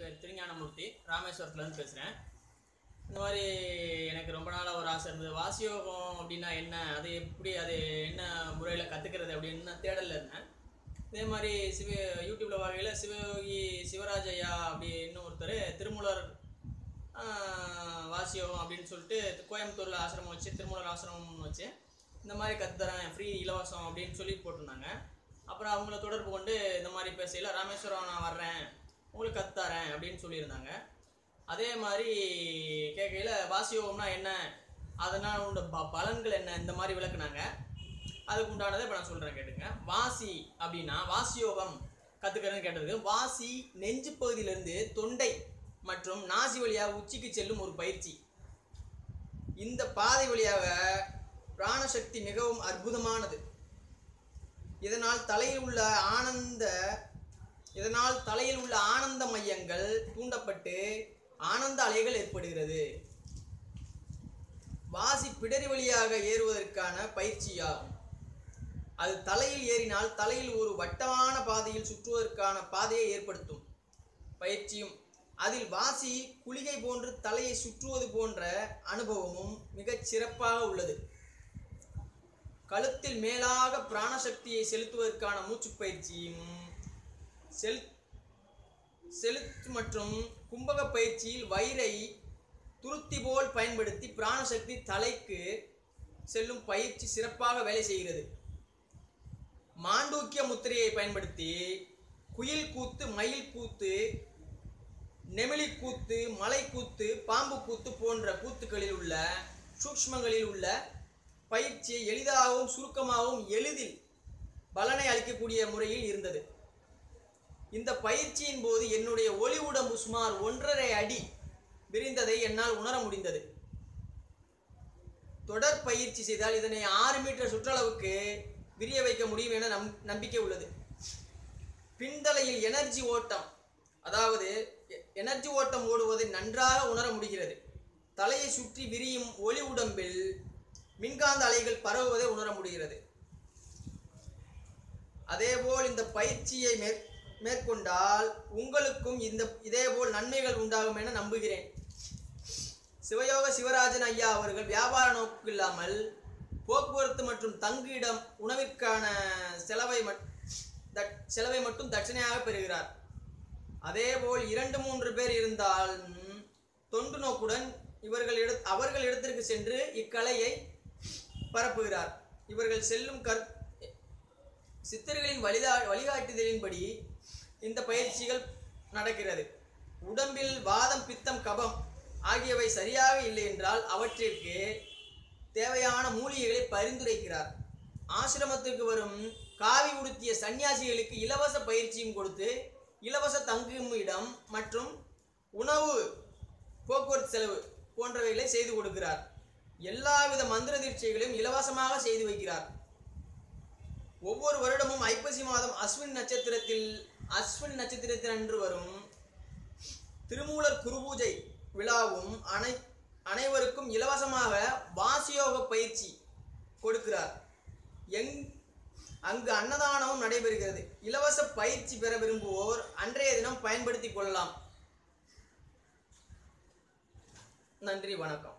பேர் திருஞானமூர்த்தி, ராமேஸ்வரத்துலேருந்து பேசுகிறேன். இந்த மாதிரி எனக்கு ரொம்ப நாளாக ஒரு ஆசை இருந்தது. வாசியோகம் அப்படின்னா என்ன, அது எப்படி, அது என்ன முறையில் கற்றுக்கிறது அப்படின்னு நான் தேடலில் இருந்தேன். இதே மாதிரி யூடியூப்பில் வகையில் சிவயோகி சிவராஜ் ஐயா அப்படின்னு ஒருத்தர் திருமூலர் வாசியோகம் அப்படின்னு சொல்லிட்டு கோயம்புத்தூரில் ஆசிரமம் வச்சு, திருமூலர் ஆசிரமம்னு வச்சு இந்த மாதிரி கற்றுத்தரேன், ஃப்ரீ இலவசம் அப்படின்னு சொல்லி போட்டிருந்தாங்க. அப்புறம் அவங்கள தொடர்பு கொண்டு இந்த மாதிரி பேசையில் ராமேஸ்வரம் நான் வர்றேன், உங்களுக்கு கற்றுத்தரேன் அப்படின்னு சொல்லியிருந்தாங்க. அதே மாதிரி கேட்கையில் வாசியோகம்னா என்ன, அதனால் உண்ட பலன்கள் என்ன, இந்த மாதிரி விளக்குனாங்க. அதுக்கு உண்டானதை இப்போ நான் சொல்கிறேன், கேட்டுங்க. வாசி அப்படின்னா வாசியோகம் கற்றுக்கிறேன்னு கேட்டதுக்கு, வாசி நெஞ்சு பகுதியிலிருந்து தொண்டை மற்றும் நாசி வழியாக உச்சிக்கு செல்லும் ஒரு பயிற்சி. இந்த பாதை வழியாக பிராணசக்தி மிகவும் அற்புதமானது. இதனால் தலையில் உள்ள ஆனந்த மையங்கள் தூண்டப்பட்டு ஆனந்த அலைகள் ஏற்படுகிறது. வாசி பிடரி வழியாக ஏறுவதற்கான பயிற்சியாகும். அது தலையில் ஏறினால் தலையில் ஒரு வட்டமான பாதையில் சுற்றுவதற்கான பாதையை ஏற்படுத்தும் பயிற்சியும். அதில் வாசி குளிகை போன்று தலையை சுற்றுவது போன்ற அனுபவமும் மிகச் சிறப்பாக உள்ளது. கழுத்தில் மேலாக பிராணசக்தியை செலுத்துவதற்கான மூச்சு பயிற்சியும் செலுத்து மற்றும் கும்பக பயிற்சியில் வயிறை துருத்தி போல் பயன்படுத்தி பிராணசக்தி தலைக்கு செல்லும் பயிற்சி சிறப்பாக வேலை செய்கிறது. மாண்டூக்கிய முத்திரையை பயன்படுத்தி குயில் கூத்து, மயில் கூத்து, நெமிலி கூத்து, மலை கூத்து, பாம்பு கூத்து போன்ற கூத்துக்களில் உள்ள சூக்ஷ்மங்களில் உள்ள பயிற்சியை எளிதாகவும் சுருக்கமாகவும் எளிதில் பலனை அளிக்கக்கூடிய முறையில் இருந்தது. இந்த பயிற்சியின் போது என்னுடைய ஒளி உடம்பு சுமார் 1.5 அடி விரிந்ததை என்னால் உணர முடிந்தது. தொடர் பயிற்சி செய்தால் இதனை 6 மீட்டர் சுற்றளவுக்கு விரிய வைக்க முடியும் என நம்பிக்கை உள்ளது. பின்தலையில் எனர்ஜி ஓட்டம், அதாவது எனர்ஜி ஓட்டம் ஓடுவதை நன்றாக உணர முடிகிறது. தலையை சுற்றி விரியும் ஒளி உடம்பில் மின்காந்த அலைகள் பரவுவதை உணர முடிகிறது. அதேபோல் இந்த பயிற்சியை மேற்கொண்டால் உங்களுக்கும் இதேபோல் நன்மைகள் உண்டாகும் என நம்புகிறேன். சிவயோக சிவராஜன் ஐயா அவர்கள் வியாபார நோக்கு இல்லாமல் போக்குவரத்து மற்றும் தங்குயிடம் உணவிற்கான செலவை மட்டும் தட்சணையாக பெறுகிறார். அதேபோல் 2-3 பேர் இருந்தால் தொண்டு நோக்குடன் அவர்கள் இடத்திற்கு சென்று இக்கலையை பரப்புகிறார். இவர்கள் செல்லும் சித்தர்களின் வழிகாட்டுதலின்படி இந்த பயிற்சிகள் நடக்கிறது. உடம்பில் வாதம், பித்தம், கபம் ஆகியவை சரியாக இல்லை என்றால் அவற்றிற்கு தேவையான மூலிகைகளை பரிந்துரைக்கிறார். ஆசிரமத்திற்கு வரும் காவி உடுத்திய சன்னியாசிகளுக்கு இலவச பயிற்சியும் கொடுத்து இலவச தங்கும் இடம் மற்றும் உணவு, போக்குவரத்து செலவு போன்றவைகளை செய்து கொடுக்கிறார். எல்லாவித மந்திர தீட்சைகளையும் இலவசமாக செய்து வைக்கிறார். ஒவ்வொரு வருடமும் ஐப்பசி மாதம் அஸ்வின் நட்சத்திரத்தில் அன்று வரும் திருமூலர் குருபூஜை விழாவும் அனைவருக்கும் இலவசமாக வாசியோக பயிற்சி கொடுக்கிறார். அங்கு அன்னதானமும் நடைபெறுகிறது. இலவச பயிற்சி பெற விரும்புவோர் அன்றைய தினம் பயன்படுத்திக் கொள்ளலாம். நன்றி, வணக்கம்.